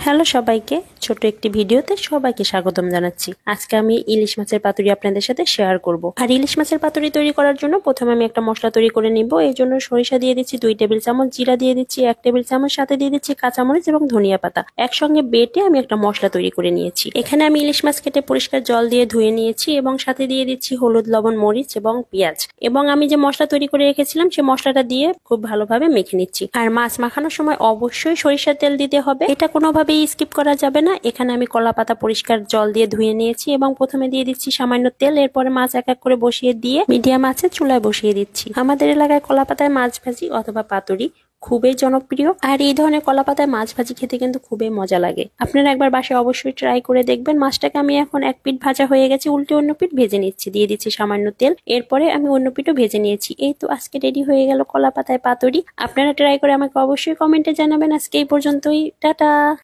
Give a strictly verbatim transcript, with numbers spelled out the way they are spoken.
Hello সবাইকে, ছোট একটি ভিডিওতে সবাইকে স্বাগতম জানাচ্ছি। আজকে আমি ইলিশ মাছের পাতুরি আপনাদের সাথে শেয়ার করব। আর ইলিশ মাছের পাতুরি তৈরি করার জন্য প্রথমে আমি একটা মশলা তৈরি করে নিব। এই জন্য সরিষা দিয়ে দিচ্ছি দুই টেবিল চামচ, জিরা দিয়ে দিচ্ছি এক টেবিল চামচ, সাথে দিয়ে দিচ্ছি কাঁচামরিচ এবং ধনিয়া পাতা। একসঙ্গে বেটে আমি একটা মশলা তৈরি করে নিয়েছি। এখানে আমি ইলিশ মাছ কেটে পরিষ্কার জল দিয়ে ধুয়ে নিয়েছি এবং সাথে দিয়ে দিচ্ছি হলুদ, লবণ, মরিচ এবং পেঁয়াজ। এবং আমি যে মশলা তৈরি করে রেখেছিলাম সেই মশলাটা দিয়ে খুব ভালোভাবে মেখে নিচ্ছি। আর মাছ মাখানোর সময় অবশ্যই সরিষার তেল দিতে হবে, এটা কোনোভাবেই স্কিপ করা যাবে না। এখানে আমি কলা পাতা পরিষ্কার জল দিয়ে ধুয়ে নিয়েছি এবং প্রথমে দিয়ে দিচ্ছি সামান্য তেল। এরপরে মাছ এক এক করে বসিয়ে দিয়ে মিডিয়াম আঁচে চুলায় বসিয়ে দিচ্ছি। আমাদের এলাকায় কলা পাতায় মাছ ভাজি অথবা পাতুরি খুবই জনপ্রিয়, আর এই ধরনের কলা পাতায় মাছ ভাজি খেতে কিন্তু খুবই মজা লাগে। আপনারা একবার বাসায় অবশ্যই ট্রাই করে দেখবেন। মাছটাকে আমি এখন এক পিঠ ভাজা হয়ে গেছে, উল্টে অন্য পিঠ ভেজে নিচ্ছি। দিয়ে দিচ্ছি সামান্য তেল, এরপরে আমি অন্য পিঠও ভেজে নিয়েছি। এই তো আজকে রেডি হয়ে গেল কলা পাতায় পাতুরি। আপনারা ট্রাই করে আমাকে অবশ্যই কমেন্টে জানাবেন। আজকে এই পর্যন্তই, টাটা।